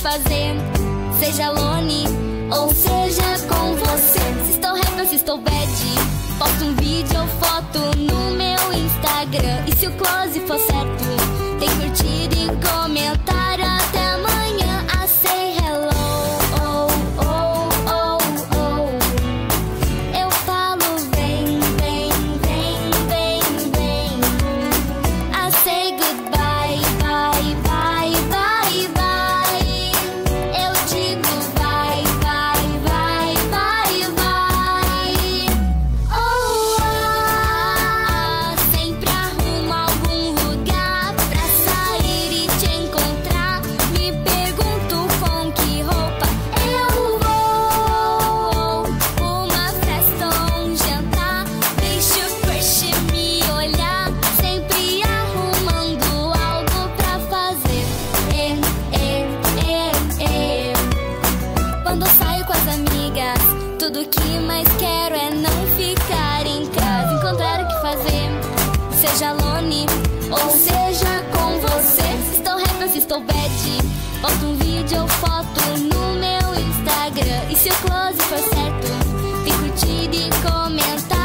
fazer, seja alone ou seja com você. Se estou happy ou se estou bad, posto um vídeo ou foto no meu Instagram. E se o close for certo, tem curtida e comentário. Até amanhã, I say hello. Oh, oh, oh, oh. Eu falo vem, vem, vem, vem, vem. I say goodbye, bye, bye, bye, bye. Eu digo bye, bye, bye, bye, bye. Oh, sempre arrumo algum lugar pra sair e te encontrar. Me pergunto com que roupa eu vou. Uma festa ou um jantar, deixo o crush me olhar. Sempre arrumando algo pra fazer. Quando saio com as amigas, tudo que mais quero é não ficar em casa. Encontrar o que fazer, seja alone ou seja com você. Se estou happy ou se estou bad, posto um vídeo ou foto no meu Instagram. E se o close for certo, tem curtida e comentário.